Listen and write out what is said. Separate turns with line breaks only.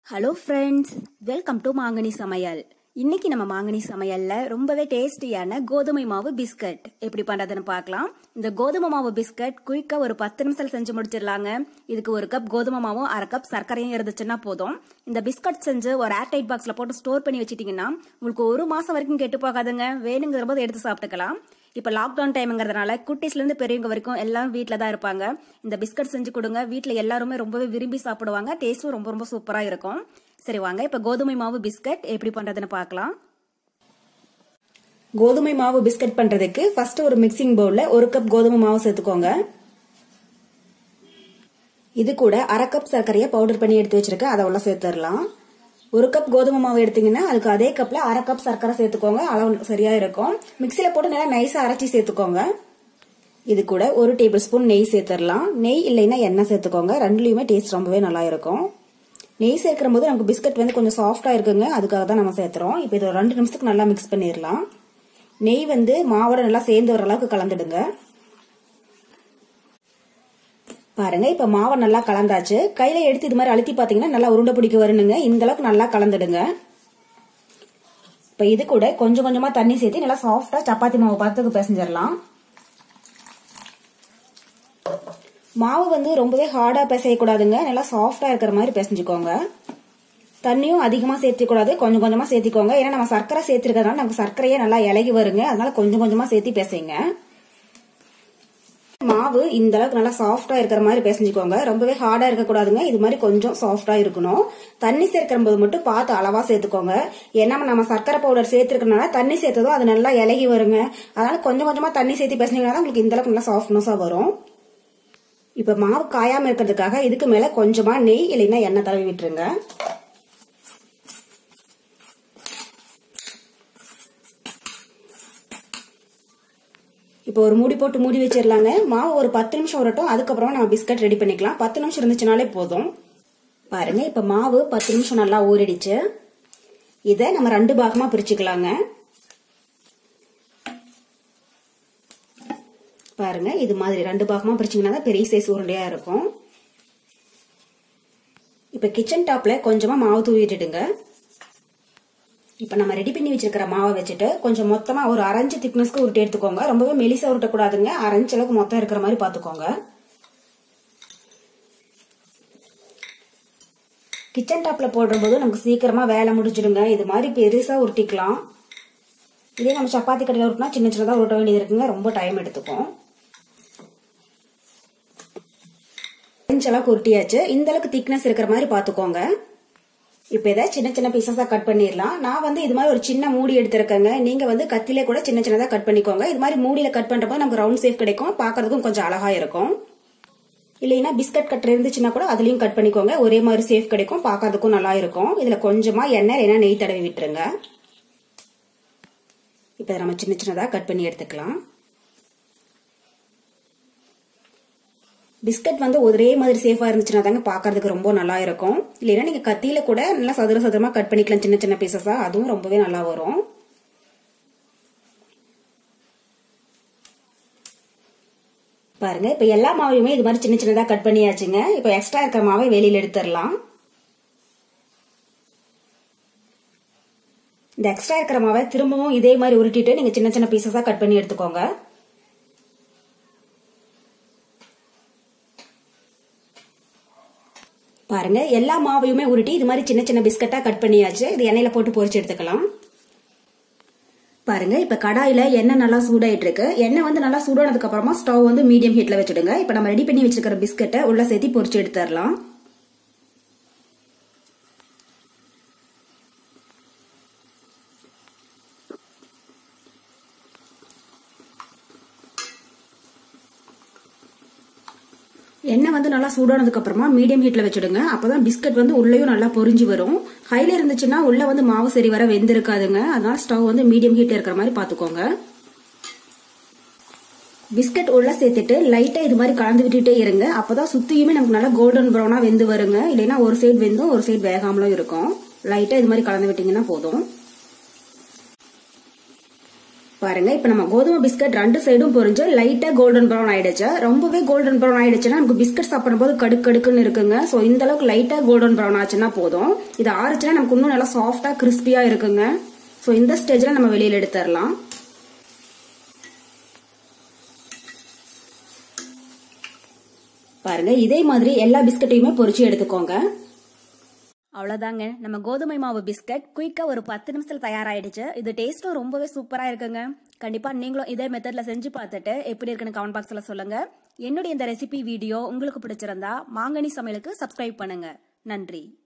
Hello friends, welcome to மாங்கனி சமையல். இன்னைக்கு நம்ம மாங்கனி சமையல்ல ரொம்பவே டேஸ்டியான கோதுமை மாவு பிஸ்கட் எப்படி பண்றதுன்னு பார்க்கலாம். இந்த கோதுமை மாவு பிஸ்கட் குயிக்கா ஒரு 10 நிமிஷத்துல செஞ்சு முடிச்சிடலாங்க. இதுக்கு 1 கப் கோதுமை மாவும் 1/2 கப் சர்க்கரையும் இருந்துச்சுன்னா போதும். இந்த பிஸ்கட் செஞ்சு ஒரு ஏர்டைட் பாக்ஸ்ல போட்டு ஸ்டோர் பண்ணி வச்சிட்டீங்கன்னா உங்களுக்கு 1 மாசம் வரைக்கும் கெட்டு போகாதுங்க. வேணுங்கிற போது எடுத்து சாப்பிட்டுக்கலாம். இப்ப லாக்டவுன் டைம்ங்கிறதுனால குட்டீஸ்ல இருந்து பெரியவங்க வரைக்கும் எல்லாம் வீட்ல தான் இருப்பாங்க. இந்த பிஸ்கட் செஞ்சு கொடுங்க. வீட்ல எல்லாருமே ரொம்பவே விரும்பி சாப்பிடுவாங்க. டேஸ்டும் ரொம்ப ரொம்ப சூப்பரா இருக்கும். சரி வாங்க, இப்ப கோதுமை மாவு பிஸ்கட் எப்படி பண்றதுன்னு பார்க்கலாம். கோதுமை மாவு பிஸ்கட் பண்றதுக்கு ஃபர்ஸ்ட் ஒரு மிக்சிங் பவுல்ல 1 கப் கோதுமை மாவு சேர்த்துக்கோங்க. இது கூட 1/2 கப் சர்க்கரையை பவுடர் பண்ணி எடுத்து வச்சிருக்கேன், அதை உள்ள சேர்த்துடலாம். 1 கப் கோதுமை மாவு எடுத்தீங்கன்னா அதுக்கு அதே கப்ல 1/2 கப் சர்க்கரை சேர்த்துக்கோங்க. அளவு சரியா இருக்கும். மிக்சியில போட்டு நல்லா நைஸா அரைச்சி சேர்த்துக்கோங்க. இது கூட 1 டேபிள் ஸ்பூன் நெய் சேர்த்துடலாம். நெய் இல்லைன்னா எண்ணெய் சேர்த்துக்கோங்க. ரெண்டுலயுமே டேஸ்ட் ரொம்பவே நல்லா இருக்கும். நெய் சேர்க்கும் போது நமக்கு பிஸ்கட் வந்து கொஞ்சம் சாஃப்டா இருக்குங்க, அதுக்காக தான் நம்ம சேர்த்துறோம். இப்போ இது 2 நிமிஷத்துக்கு நல்லா மிக்ஸ் பண்ணிடலாம். நெய் வந்து மாவோட நல்லா சேர்ந்து வர அளவுக்கு கலந்துடுங்க. பாருங்க, இப்ப மாவை நல்லா கலந்தாச்சு. கையில எடுத்து இது மாதிரி அழுத்தி பாத்தீங்கன்னா நல்லா உருண்டை பிடிக்க வரணுங்க. இந்த அளவுக்கு நல்லா கலந்துடுங்க. இப்ப இது கூட கொஞ்சம் கொஞ்சமா தண்ணி சேர்த்து நல்லா சாஃப்டா சப்பாத்தி மாவு பார்த்துக்கு பிசைஞ்சிடலாம். மாவு வந்து ரொம்பவே ஹார்டா பிசையக்கூடாதுங்க, நல்லா சாஃப்டா இருக்கிற மாதிரி பிசைஞ்சுக்கோங்க. தண்ணியும் அதிகமா சேர்த்திக்கூடாது, கொஞ்சம் கொஞ்சமா சேர்த்திக்கோங்க. ஏன்னா நம்ம சர்க்கரை சேர்த்திருக்கிறதுனால நமக்கு சர்க்கரையே நல்லா இலகி வருங்க, அதனால கொஞ்சம் கொஞ்சமா சேர்த்தி பிசைங்க. மாவு இந்த அளவுக்கு நல்லா சாஃப்டா இருக்கிற மாதிரி பிசைஞ்சுக்கோங்க. ரொம்பவே ஹார்டா இருக்கக்கூடாதுங்க, இது மாதிரி கொஞ்சம் சாஃப்டா இருக்கணும். தண்ணி சேர்க்கிற போது மட்டும் பார்த்து அளவா சேர்த்துக்கோங்க. ஏன்னா நம்ம சர்க்கரை பவுடர் சேர்த்திருக்கனால தண்ணி சேர்த்ததும் அது நல்லா இலகி வருங்க. அதனால கொஞ்சம் கொஞ்சமா தண்ணி சேர்த்து பிசைஞ்சீங்கன்னா உங்களுக்கு இந்த அளவுக்கு நல்லா சாஃப்ட்னஸா வரும். இப்ப மாவு காயாம இருக்கிறதுக்காக இதுக்கு மேல கொஞ்சமா நெய் இல்லைன்னா எண்ணெய் தடவி விட்டுருங்க. இப்போ ஒரு மூடி போட்டு மூடி வச்சிடலாங்க. மாவு ஒரு 10 நிமிஷம் வரட்டும், அதுக்கப்புறமா நம்ம பிஸ்கட் ரெடி பண்ணிக்கலாம். 10 நிமிஷம் இருந்துச்சுனாலே போதும். பாருங்க, இப்ப மாவு 10 நிமிஷம் நல்லா ஊறிடுச்சு. இதை நம்ம 2 பாகமா பிரிச்சுக்கலாங்க. பாருங்க, இது மாதிரி 2 பாகமா பிரிச்சீங்கன்னா தான் பெரிய சைஸ் உருண்டையா இருக்கும். இப்ப கிச்சன் டாப்ல கொஞ்சமா மாவு தூவிட்டுடுங்க. இப்ப நம்ம ரெடி பண்ணி வச்சிருக்கிற மாவை வச்சுட்டு கொஞ்சம் மொத்தமா ஒரு 1/2 இன்ச் திக்னஸ்க்கு உருட்டி எடுத்துக்கோங்க. ரொம்பவே மெலிசா உருட்டக்கூடாதுங்க, 1/2 இன்ச் அளவுக்கு மொத்தம் இருக்கிற மாதிரி பாத்துக்கோங்க. கிச்சன் டாப்ல போடும்போது நமக்கு சீக்கிரமா வேலை முடிச்சிடுங்க. இது மாதிரி பெருசா உருட்டிக்கலாம். இதே நம்ம சப்பாத்தி கடையில உருட்டினா சின்ன சின்னதா உருட்ட வேண்டியது இருக்குங்க, ரொம்ப டைம் எடுத்துக்கும். அளவுக்கு உருட்டியாச்சு. இந்த அளவுக்கு திக்னஸ் இருக்கிற மாதிரி பாத்துக்கோங்க. இப்ப இதை சின்ன சின்ன பீசஸா கட் பண்ணிடலாம். நான் வந்து இது மாதிரி ஒரு சின்ன மூடி எடுத்திருக்கேங்க. நீங்க வந்து கத்திலே கூட சின்ன சின்னதா கட் பண்ணிக்கோங்க. இது மாதிரி மூடியில கட் பண்றப்போ நமக்கு ரவுண்ட் ஷேப் கிடைக்கும், பாக்குறதுக்கும் கொஞ்சம் அழகா இருக்கும். இல்லைன்னா பிஸ்கட் கட்டர் இருந்துச்சுன்னா கூட அதுலயும் கட் பண்ணிக்கோங்க, ஒரே மாதிரி ஷேப் கிடைக்கும், பாக்குறதுக்கும் நல்லா இருக்கும். இதுல கொஞ்சமா எண்ணெய் இல்லைன்னா நெய் தடவி விட்டுருங்க. இப்ப நம்ம சின்ன சின்னதா கட் பண்ணி எடுத்துக்கலாம். பிஸ்கட் வந்து ஒரே மாதிரி சேஃபா இருந்துச்சுன்னா தாங்க பாக்குறதுக்கு ரொம்ப நல்லா இருக்கும். இல்லைன்னா நீங்க கத்தியில கூட நல்லா சதுர சதுரமா கட் பண்ணிக்கலாம், சின்ன சின்ன பீசஸா, அதுவும் ரொம்பவே நல்லா வரும். பாருங்க, இப்ப எல்லா மாவையுமே இது மாதிரி சின்ன சின்னதா கட் பண்ணியாச்சுங்க. இப்ப எக்ஸ்ட்ரா இருக்கிற மாவை வெளியில எடுத்துடலாம். இந்த எக்ஸ்ட்ரா இருக்கிற மாவை திரும்பவும் இதே மாதிரி உருட்டிட்டு நீங்க சின்ன சின்ன பீசஸா கட் பண்ணி எடுத்துக்கோங்க. பாருங்க, எல்லா மாவையுமே உருட்டி இது மாதிரி சின்ன சின்ன பிஸ்கட்டா கட் பண்ணியாச்சு. இது எண்ணெயில போட்டு பொரிச்சு எடுத்துக்கலாம். பாருங்க, இப்ப கடாயில எண்ணெய் நல்லா சூடாயிட்டு இருக்கு. எண்ணெய் வந்து நல்லா சூடானதுக்கு அப்புறமா ஸ்டவ் வந்து மீடியம் ஹீட்ல வச்சுடுங்க. இப்ப நம்ம ரெடி பண்ணி வச்சிருக்கிற பிஸ்கட்டை உள்ள சேர்த்து பொரிச்சு எடுத்துடலாம். எண்ணெய் வந்து நல்லா சூடானதுக்கு அப்புறமா மீடியம் ஹீட்ல வச்சுடுங்க. அப்பதான் பிஸ்கட் வந்து உள்ளேயும் நல்லா பொரிஞ்சு வரும். ஹைல இருந்துச்சுன்னா உள்ள வந்து மாவு சரி வர வெந்திருக்காதுங்க. அதனால ஸ்டவ் வந்து மீடியம் ஹீட்ல இருக்கிற மாதிரி பாத்துக்கோங்க. பிஸ்கட் உள்ள சேர்த்துட்டு லைட்டா இது மாதிரி கலந்து விட்டுட்டே இருங்க. அப்பதான் சுத்தியுமே நமக்கு நல்லா கோல்டன் ப்ரௌனா வெந்து வருங்க. இல்லைன்னா ஒரு சைடு வெந்தும் ஒரு சைடு வேகாமலும் இருக்கும். லைட்டா இது மாதிரி கலந்து விட்டீங்கன்னா போதும். பாருங்க, இப்ப நம்ம கோதுமை பிஸ்கட் ரெண்டு சைடும் பொரிஞ்சு லைட்டா கோல்டன் ப்ரௌன் ஆயிடுச்சு. ரொம்பவே கோல்டன் ப்ரௌன் ஆயிடுச்சுன்னா நமக்கு பிஸ்கட் சாப்பிடும் போது கடுக்குன்னு இருக்குங்க. சோ இந்த அளவுக்கு லைட்டா கோல்டன் ப்ரௌன் ஆச்சுன்னா போதும். இது ஆறுச்சுன்னா நமக்கு இன்னும் நல்லா சாஃப்டா கிறிஸ்பியா இருக்குங்க. சோ இந்த ஸ்டேஜ்ல நம்ம வெளியில எடுத்துடலாம். பாருங்க, இதே மாதிரி எல்லா பிஸ்கட்டையுமே பொரிச்சு எடுத்துக்கோங்க. அவ்வளவுதாங்க, நம்ம கோதுமை மாவு பிஸ்கட் குயிக்கா ஒரு 10 நிமிஷத்துல தயாராயிடுச்சு. இது டேஸ்டும் ரொம்பவே சூப்பரா இருக்குங்க. கண்டிப்பா நீங்களும் இதே மெத்தட்ல செஞ்சு பார்த்துட்டு எப்படி இருக்குன்னு கமெண்ட் பாக்ஸ்ல சொல்லுங்க. என்னுடைய இந்த ரெசிபி வீடியோ உங்களுக்கு பிடிச்சிருந்தா மாங்கனி சமையலுக்கு சப்ஸ்கிரைப் பண்ணுங்க. நன்றி.